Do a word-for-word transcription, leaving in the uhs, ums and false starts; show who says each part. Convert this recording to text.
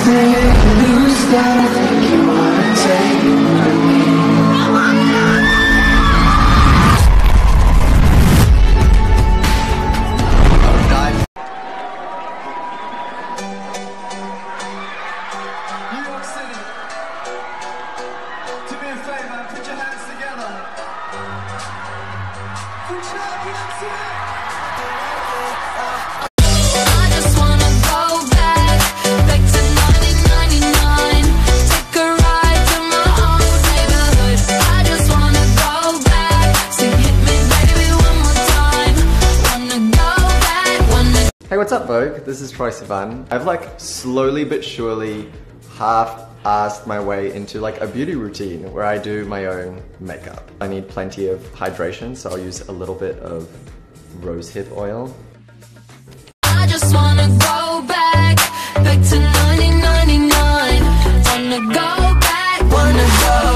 Speaker 1: take new stuff. You wanna take me. New York City. Do me a favor, put your hands together. Put your hands together.
Speaker 2: Hey, what's up, Vogue? This is troyesivan. I've like slowly but surely half-assed my way into like a beauty routine where I do my own makeup. I need plenty of hydration, so I'll use a little bit of rosehip oil.
Speaker 3: I just wanna go back, back to nineteen ninety-nine. Wanna go back, wanna go